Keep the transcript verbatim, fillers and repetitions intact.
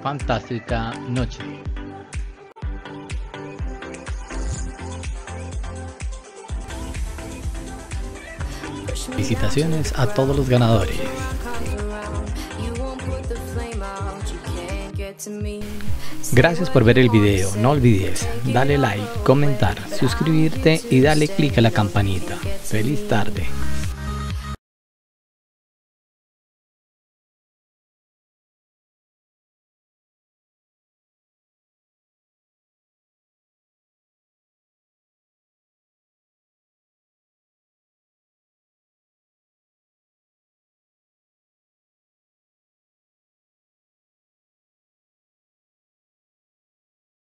fantástica noche. Felicitaciones a todos los ganadores. Gracias por ver el video, no olvides darle like, comentar, suscribirte y darle click a la campanita. Feliz tarde.